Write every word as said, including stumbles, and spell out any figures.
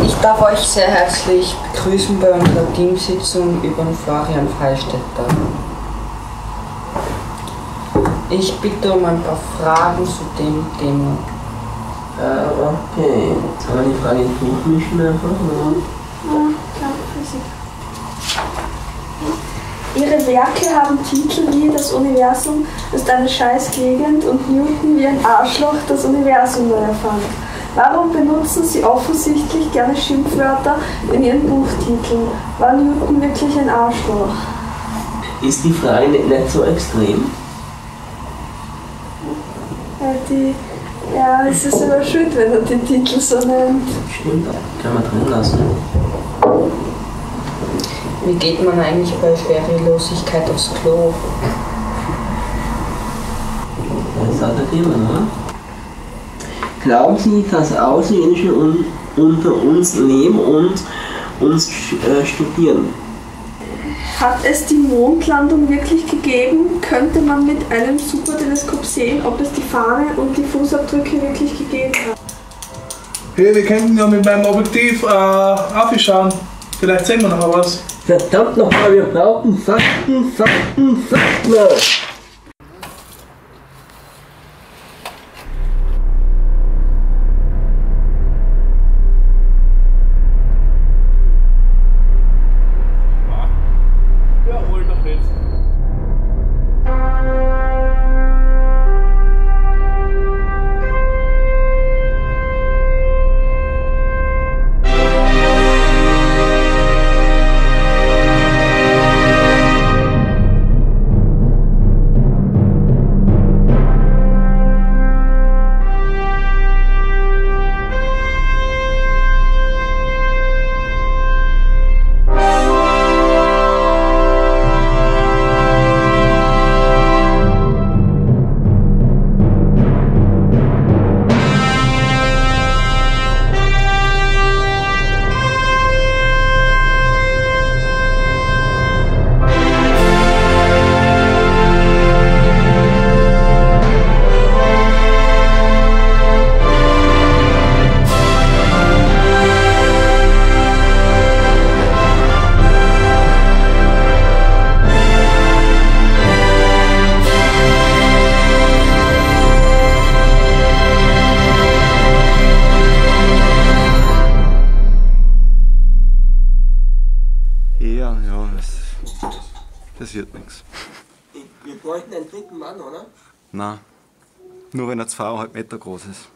Ich darf euch sehr herzlich begrüßen bei unserer Teamsitzung über den Florian Freistetter. Ich bitte um ein paar Fragen zu dem Thema. Äh, okay. Jetzt kann man die Frage durchmischen einfach, oder? Ja, klar, Physik. Ihre Werke haben Titel wie Das Universum ist eine Scheißgegend und Newton wie ein Arschloch das Universum neu erfand. Warum benutzen Sie offensichtlich gerne Schimpfwörter in Ihren Buchtiteln? War Newton wirklich ein Arschloch? Ist die Frage nicht, nicht so extrem? Ja, die, ja, es ist aber schön, wenn er den Titel so nennt. Stimmt, kann man drin lassen. Wie geht man eigentlich bei Schwerelosigkeit aufs Klo? Das ist halt der Thema, oder? Glauben Sie, dass Außerirdische un unter uns leben und uns äh, studieren? Hat es die Mondlandung wirklich gegeben? Könnte man mit einem Superteleskop sehen, ob es die Fahne und die Fußabdrücke wirklich gegeben hat? Hey, wir könnten ja mit meinem Objektiv äh, aufschauen. Vielleicht sehen wir noch was. Verdammt nochmal, wir brauchen Fakten, Fakten, Fakten! Ja, hol doch jetzt. Ja, ja, das, das wird nichts. Wir bräuchten einen dritten Mann, oder? Nein, nur wenn er zweieinhalb Meter groß ist.